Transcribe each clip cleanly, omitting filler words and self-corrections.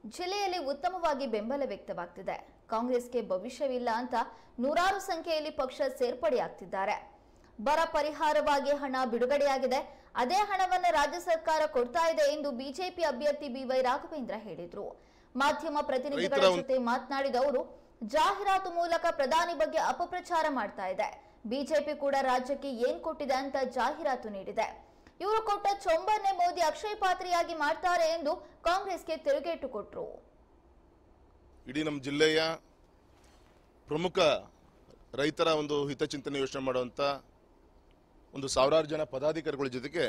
ಜಿಲ್ಲೆಯಲ್ಲಿ ಉತ್ತಮವಾಗಿ ಬೆಂಬಲ ವ್ಯಕ್ತವಾಗ್ತಿದೆ. ಕಾಂಗ್ರೆಸ್ಗೆ ಭವಿಷ್ಯವಿಲ್ಲ ಅಂತ ನೂರಾರು ಸಂಖ್ಯೆಯಲ್ಲಿ ಪಕ್ಷ ಸೇರ್ಪಡೆಯಾಗ್ತಿದ್ದಾರೆ. ಬರ ಪರಿಹಾರವಾಗಿ ಹಣ ಬಿಡುಗಡೆಯಾಗಿದೆ. ಅದೇ ಹಣವನ್ನು ರಾಜ್ಯ ಸರ್ಕಾರ ಕೊಡ್ತಾ ಇದೆ ಎಂದು ಬಿಜೆಪಿ ಅಭ್ಯರ್ಥಿ ಬಿವೈ ರಾಘವೇಂದ್ರ ಹೇಳಿದರು. ಮಾಧ್ಯಮ ಪ್ರತಿನಿಧಿಗಳ ಜೊತೆ ಮಾತನಾಡಿದ ಅವರು, ಜಾಹೀರಾತು ಮೂಲಕ ಪ್ರಧಾನಿ ಬಗ್ಗೆ ಅಪಪ್ರಚಾರ ಮಾಡ್ತಾ ಇದೆ. ಬಿಜೆಪಿ ಕೂಡ ರಾಜ್ಯಕ್ಕೆ ಏನ್ ಕೊಟ್ಟಿದೆ ಅಂತ ಜಾಹೀರಾತು ನೀಡಿದೆ. ಇವರು ಕೊಟ್ಟ ಚೊಂಬನ್ನೇ ಮೋದಿ ಅಕ್ಷಯ ಪಾತ್ರೆಯಾಗಿ ಮಾಡ್ತಾರೆ ಎಂದು ಕಾಂಗ್ರೆಸ್ಗೆ ತಿರುಗೇಟು ಕೊಟ್ಟರು. ಇಡೀ ನಮ್ಮ ಜಿಲ್ಲೆಯ ಪ್ರಮುಖ ರೈತರ ಒಂದು ಹಿತಚಿಂತನೆ ಯೋಚನೆ ಮಾಡುವಂತ ಒಂದು ಸಾವಿರಾರು ಜನ ಪದಾಧಿಕಾರಿಗಳ ಜೊತೆಗೆ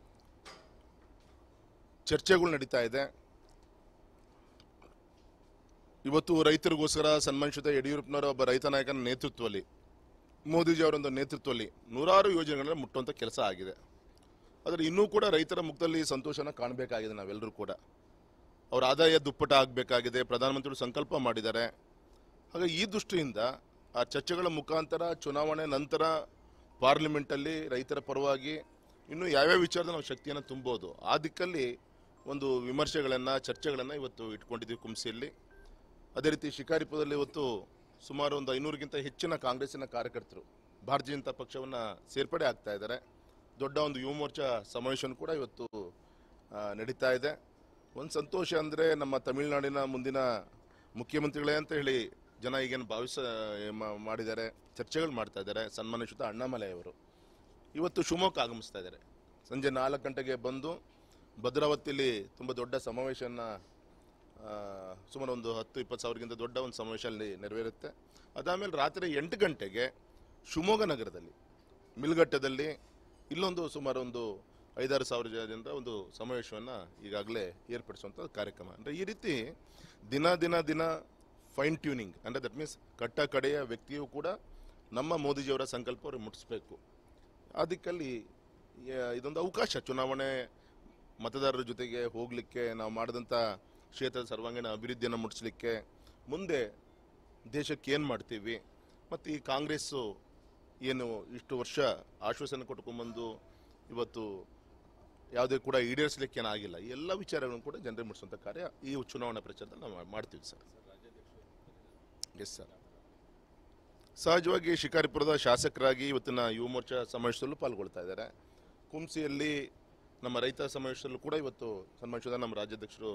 ಚರ್ಚೆಗಳು ನಡೀತಾ ಇದೆ. ಇವತ್ತು ರೈತರಿಗೋಸ್ಕರ ಸನ್ಮಾನಿಸಿದ ಯಡಿಯೂರಪ್ಪನವರ ಒಬ್ಬ ರೈತ ನಾಯಕನ ನೇತೃತ್ವದಲ್ಲಿ, ಮೋದಿಜಿ ಅವರೊಂದು ನೇತೃತ್ವದಲ್ಲಿ ನೂರಾರು ಯೋಜನೆಗಳನ್ನ ಮುಟ್ಟುವಂತ ಕೆಲಸ ಆಗಿದೆ. ಆದರೆ ಇನ್ನೂ ಕೂಡ ರೈತರ ಮುಖದಲ್ಲಿ ಸಂತೋಷನ ಕಾಣಬೇಕಾಗಿದೆ. ನಾವೆಲ್ಲರೂ ಕೂಡ ಅವರ ಆದಾಯ ದುಪ್ಪಟ ಆಗಬೇಕಾಗಿದೆ. ಪ್ರಧಾನಮಂತ್ರಿಗಳು ಸಂಕಲ್ಪ ಮಾಡಿದ್ದಾರೆ. ಹಾಗಾಗಿ ಈ ದೃಷ್ಟಿಯಿಂದ ಆ ಚರ್ಚೆಗಳ ಮುಖಾಂತರ ಚುನಾವಣೆ ನಂತರ ಪಾರ್ಲಿಮೆಂಟಲ್ಲಿ ರೈತರ ಪರವಾಗಿ ಇನ್ನೂ ಯಾವ್ಯಾವ ವಿಚಾರದ ನಾವು ಶಕ್ತಿಯನ್ನು ತುಂಬೋದು, ಆ ದಿಕ್ಕಲ್ಲಿ ಒಂದು ವಿಮರ್ಶೆಗಳನ್ನು ಚರ್ಚೆಗಳನ್ನು ಇವತ್ತು ಇಟ್ಕೊಂಡಿದ್ದೀವಿ ಕುಂಸಿಯಲ್ಲಿ. ಅದೇ ರೀತಿ ಶಿಕಾರಿಪುರದಲ್ಲಿ ಇವತ್ತು ಸುಮಾರು ಒಂದು 500ಗಿಂತ ಹೆಚ್ಚಿನ ಕಾಂಗ್ರೆಸ್ಸಿನ ಕಾರ್ಯಕರ್ತರು ಭಾರತೀಯ ಜನತಾ ಪಕ್ಷವನ್ನು ಸೇರ್ಪಡೆ ಆಗ್ತಾ ಇದ್ದಾರೆ. ದೊಡ್ಡ ಒಂದು ಯುವ ಮೋರ್ಚಾ ಸಮಾವೇಶ ಕೂಡ ಇವತ್ತು ನಡೀತಾ ಇದೆ. ಒಂದು ಸಂತೋಷ ಅಂದರೆ ನಮ್ಮ ತಮಿಳುನಾಡಿನ ಮುಂದಿನ ಮುಖ್ಯಮಂತ್ರಿಗಳೇ ಅಂತ ಹೇಳಿ ಜನ ಈಗೇನು ಮಾಡಿದ್ದಾರೆ, ಚರ್ಚೆಗಳು ಮಾಡ್ತಾ ಇದ್ದಾರೆ. ಸನ್ಮಾನಿಸಿದ ಅಣ್ಣಾಮಲೈ ಅವರು ಇವತ್ತು ಶಿವಮೊಗ್ಗ ಆಗಮಿಸ್ತಾ ಇದ್ದಾರೆ. ಸಂಜೆ 4 ಗಂಟೆಗೆ ಬಂದು ಭದ್ರಾವತಿಯಲ್ಲಿ ತುಂಬ ದೊಡ್ಡ ಸಮಾವೇಶನ, ಸುಮಾರು ಒಂದು 10-20 ಸಾವಿರಕ್ಕಿಂತ ದೊಡ್ಡ ಒಂದು ಸಮಾವೇಶ ಅಲ್ಲಿ ನೆರವೇರುತ್ತೆ. ಅದಾದಮೇಲೆ ರಾತ್ರಿ 8 ಗಂಟೆಗೆ ಶಿವಮೊಗ್ಗ ನಗರದಲ್ಲಿ ಮಿಲ್ಗಟ್ಟದಲ್ಲಿ ಇಲ್ಲೊಂದು ಸುಮಾರು ಒಂದು 5-6 ಸಾವಿರ ಜನರ ಒಂದು ಸಮಾವೇಶವನ್ನು ಈಗಾಗಲೇ ಏರ್ಪಡಿಸುವಂಥ ಕಾರ್ಯಕ್ರಮ. ಅಂದರೆ ಈ ರೀತಿ ದಿನ ಫೈನ್ ಟ್ಯೂನಿಂಗ್, ಅಂದರೆ ದಟ್ ಮೀನ್ಸ್ ಕಟ್ಟ ಕಡೆಯ ವ್ಯಕ್ತಿಯೂ ಕೂಡ ನಮ್ಮ ಮೋದಿಜಿಯವರ ಸಂಕಲ್ಪ ಅವ್ರಿಗೆ ಮುಟ್ಟಿಸ್ಬೇಕು. ಆ ದಿಕ್ಕಲ್ಲಿ ಇದೊಂದು ಅವಕಾಶ, ಚುನಾವಣೆ ಮತದಾರರ ಜೊತೆಗೆ ಹೋಗಲಿಕ್ಕೆ, ನಾವು ಮಾಡಿದಂಥ ಕ್ಷೇತ್ರದ ಸರ್ವಾಂಗೀಣ ಅಭಿವೃದ್ಧಿಯನ್ನು ಮುಟ್ಟಿಸ್ಲಿಕ್ಕೆ, ಮುಂದೆ ದೇಶಕ್ಕೆ ಏನು ಮಾಡ್ತೀವಿ, ಮತ್ತು ಈ ಕಾಂಗ್ರೆಸ್ಸು ಏನು ಇಷ್ಟು ವರ್ಷ ಆಶ್ವಾಸನೆ ಕೊಟ್ಕೊಂಡ್ಬಂದು ಇವತ್ತು ಯಾವುದೇ ಕೂಡ ಈಡೇರಿಸಲಿಕ್ಕೆ ಏನಾಗಿಲ್ಲ, ಈ ಎಲ್ಲ ವಿಚಾರಗಳನ್ನು ಕೂಡ ಜನರಿಗೆ ಮುಟ್ಟಿಸುವಂಥ ಕಾರ್ಯ ಈ ಚುನಾವಣಾ ಪ್ರಚಾರದಲ್ಲಿ ನಾವು ಮಾಡ್ತೀವಿ ಸರ್. Yes sir. ಸಹಜವಾಗಿ ಶಿಕಾರಿಪುರದ ಶಾಸಕರಾಗಿ ಇವತ್ತಿನ ಯುವ ಮೋರ್ಚಾ ಸಮಾವೇಶದಲ್ಲೂ ಪಾಲ್ಗೊಳ್ತಾ ಇದ್ದಾರೆ. ಕುಂಸಿಯಲ್ಲಿ ನಮ್ಮ ರೈತ ಸಮಾವೇಶದಲ್ಲೂ ಕೂಡ ಇವತ್ತು ಸನ್ಮಾನಿಸಿದ ನಮ್ಮ ರಾಜ್ಯಾಧ್ಯಕ್ಷರು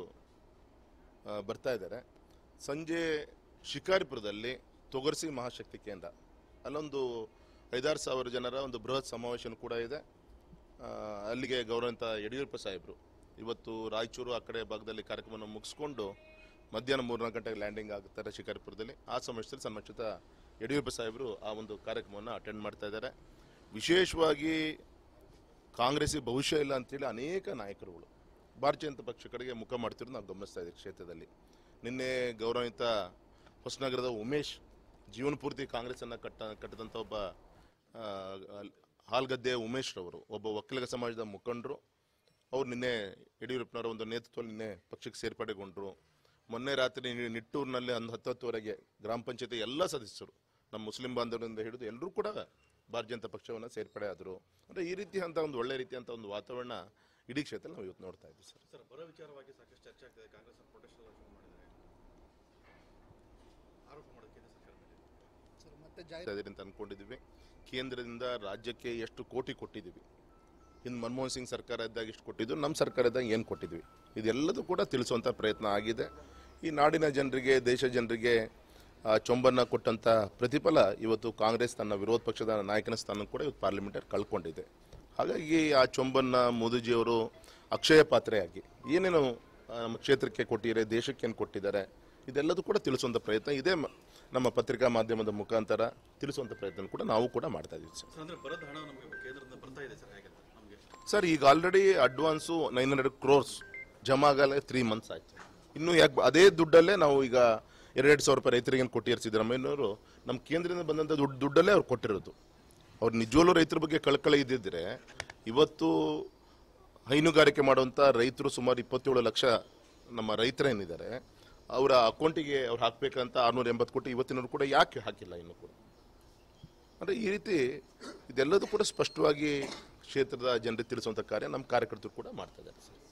ಬರ್ತಾ ಇದ್ದಾರೆ. ಸಂಜೆ ಶಿಕಾರಿಪುರದಲ್ಲಿ ತೊಗರ್ಸಿ ಮಹಾಶಕ್ತಿ ಕೇಂದ್ರ, ಅಲ್ಲೊಂದು 5-6 ಸಾವಿರ ಜನರ ಒಂದು ಬೃಹತ್ ಸಮಾವೇಶ ಕೂಡ ಇದೆ. ಅಲ್ಲಿಗೆ ಗೌರವಾನ್ವಿತ ಯಡಿಯೂರಪ್ಪ ಸಾಹೇಬರು ಇವತ್ತು ರಾಯಚೂರು ಆ ಕಡೆ ಭಾಗದಲ್ಲಿ ಕಾರ್ಯಕ್ರಮವನ್ನು ಮುಗಿಸ್ಕೊಂಡು ಮಧ್ಯಾಹ್ನ 3-4 ಗಂಟೆಗೆ ಲ್ಯಾಂಡಿಂಗ್ ಆಗುತ್ತಾರೆ ಶಿಕಾರಿಪುರದಲ್ಲಿ. ಆ ಸಮಾವೇಶದಲ್ಲಿ ಸನ್ಮಾನಿಸಿದ ಯಡಿಯೂರಪ್ಪ ಸಾಹೇಬರು ಆ ಒಂದು ಕಾರ್ಯಕ್ರಮವನ್ನು ಅಟೆಂಡ್ ಮಾಡ್ತಾ ಇದ್ದಾರೆ. ವಿಶೇಷವಾಗಿ ಕಾಂಗ್ರೆಸ್ಸಿಗೆ ಭವಿಷ್ಯ ಇಲ್ಲ ಅಂತೇಳಿ ಅನೇಕ ನಾಯಕರುಗಳು ಭಾರತೀಯ ಜನತಾ ಪಕ್ಷ ಕಡೆಗೆ ಮುಖ ಮಾಡ್ತಿರೋದು ನಾವು ಗಮನಿಸ್ತಾ ಇದ್ದೀವಿ ಕ್ಷೇತ್ರದಲ್ಲಿ. ನಿನ್ನೆ ಗೌರವಾನ್ವಿತ ಹೊಸನಗರದ ಉಮೇಶ್, ಜೀವನ ಪೂರ್ತಿ ಕಾಂಗ್ರೆಸ್ಸನ್ನು ಕಟ್ಟಿದಂಥ ಒಬ್ಬ ಹಾಲ್ಗದ್ದೆ ಉಮೇಶ್ ರವರು, ಒಬ್ಬ ಒಕ್ಕಲಿಗ ಸಮಾಜದ ಮುಖಂಡರು, ಅವ್ರು ನಿನ್ನೆ ಯಡಿಯೂರಪ್ಪನವರ ಒಂದು ನೇತೃತ್ವದಲ್ಲಿ ನಿನ್ನೆ ಪಕ್ಷಕ್ಕೆ ಸೇರ್ಪಡೆಗೊಂಡರು. ಮೊನ್ನೆ ರಾತ್ರಿ ನಿಟ್ಟೂರಿನಲ್ಲಿ 10-10ವರೆಗೆ ಗ್ರಾಮ ಪಂಚಾಯತಿ ಎಲ್ಲ ಸದಸ್ಯರು, ನಮ್ಮ ಮುಸ್ಲಿಂ ಬಾಂಧವರಿಂದ ಹಿಡಿದು ಎಲ್ಲರೂ ಕೂಡ ಭಾರತೀಯ ಜನತಾ ಪಕ್ಷವನ್ನು ಸೇರ್ಪಡೆ ಆದರು. ಅಂದರೆ ಈ ರೀತಿ ಅಂತ ಒಂದು ಒಳ್ಳೆ ರೀತಿಯಂಥ ಒಂದು ವಾತಾವರಣ ಇಡೀ ಕ್ಷೇತ್ರದಲ್ಲಿ ನಾವು ಇವತ್ತು ನೋಡ್ತಾ ಇದ್ದೀವಿ ಸರ್. ಸರ್, ಬರ ವಿಚಾರವಾಗಿ ಸಾಕಷ್ಟು ಚರ್ಚೆ ಆಗ್ತದೆ. ಕಾಂಗ್ರೆಸ್ ಪ್ರೊಟೆಸ್ಟ್ ಎಲ್ಲ ಶುರು ಮಾಡಿದ್ದಾರೆ, ಆರೋಪ ಮಾಡೋದು ಕೇಂದ್ರ ಸರ್ಕಾರ ಅಂತ ಅನ್ಕೊಂಡಿದ್ದೀವಿ. ಕೇಂದ್ರದಿಂದ ರಾಜ್ಯಕ್ಕೆ ಎಷ್ಟು ಕೋಟಿ ಕೊಟ್ಟಿದ್ದೀವಿ, ಇನ್ನು ಮನಮೋಹನ್ ಸಿಂಗ್ ಸರ್ಕಾರ ಇದ್ದಾಗ ಎಷ್ಟು ಕೊಟ್ಟಿದ್ದು, ನಮ್ಮ ಸರ್ಕಾರ ಇದ್ದಾಗ ಏನು ಕೊಟ್ಟಿದ್ವಿ, ಇದೆಲ್ಲದೂ ಕೂಡ ತಿಳಿಸುವಂಥ ಪ್ರಯತ್ನ ಆಗಿದೆ. ಈ ನಾಡಿನ ಜನರಿಗೆ, ದೇಶ ಜನರಿಗೆ ಚೊಂಬನ್ನು ಕೊಟ್ಟಂಥ ಪ್ರತಿಫಲ ಇವತ್ತು ಕಾಂಗ್ರೆಸ್ ತನ್ನ ವಿರೋಧ ಪಕ್ಷದ ನಾಯಕನ ಸ್ಥಾನ ಕೂಡ ಇವತ್ತು ಪಾರ್ಲಿಮೆಂಟಲ್ಲಿ ಕಳ್ಕೊಂಡಿದೆ. ಹಾಗಾಗಿ ಆ ಚೊಂಬನ್ನು ಮೋದಿಜಿಯವರು ಅಕ್ಷಯ ಪಾತ್ರೆಯಾಗಿ ಏನೇನು ನಮ್ಮ ಕ್ಷೇತ್ರಕ್ಕೆ ಕೊಟ್ಟಿದ್ದಾರೆ, ದೇಶಕ್ಕೆ ಏನು ಕೊಟ್ಟಿದ್ದಾರೆ, ಇದೆಲ್ಲದೂ ಕೂಡ ತಿಳಿಸುವಂಥ ಪ್ರಯತ್ನ ಇದೇ ನಮ್ಮ ಪತ್ರಿಕಾ ಮಾಧ್ಯಮದ ಮುಖಾಂತರ ತಿಳಿಸುವಂಥ ಪ್ರಯತ್ನ ಕೂಡ ನಾವು ಕೂಡ ಮಾಡ್ತಾ ಇದ್ದೀವಿ ಸರ್. ಈಗ ಆಲ್ರೆಡಿ ಅಡ್ವಾನ್ಸು 900 crores ಜಮಾ ಆಗಲ್ಲ, 3 months ಆಯಿತು. ಇನ್ನೂ ಯಾಕೆ ಅದೇ ದುಡ್ಡಲ್ಲೇ ನಾವು ಈಗ 2,000 ರೂಪಾಯಿ ರೈತರಿಗೆ ಕೊಟ್ಟಿರೋ ಸಿದ್ದರಾಮಯ್ಯನವರು ನಮ್ಮ ಕೇಂದ್ರದಿಂದ ಬಂದಂಥ ದುಡ್ಡಲ್ಲೇ ಅವ್ರು ಕೊಟ್ಟಿರೋದು. ಅವ್ರು ನಿಜವಲ್ಲೂ ರೈತರ ಬಗ್ಗೆ ಕಳಕಳಿ ಇದ್ದಿದ್ರೆ ಇವತ್ತು ಹೈನುಗಾರಿಕೆ ಮಾಡುವಂಥ ರೈತರು ಸುಮಾರು 27 ಲಕ್ಷ ನಮ್ಮ ರೈತರೇನಿದ್ದಾರೆ, ಅವರ ಅಕೌಂಟಿಗೆ ಅವ್ರು ಹಾಕಬೇಕಂತ 680 ಕೋಟಿ ಇವತ್ತಿನವರು ಕೂಡ ಯಾಕೆ ಹಾಕಿಲ್ಲ ಇನ್ನೂ ಕೂಡ. ಅಂದರೆ ಈ ರೀತಿ ಇದೆಲ್ಲದೂ ಕೂಡ ಸ್ಪಷ್ಟವಾಗಿ ಕ್ಷೇತ್ರದ ಜನರಿಗೆ ತಿಳಿಸುವಂಥ ಕಾರ್ಯ ನಮ್ಮ ಕಾರ್ಯಕರ್ತರು ಕೂಡ ಮಾಡ್ತಾ ಇದ್ದಾರೆ ಸರ್.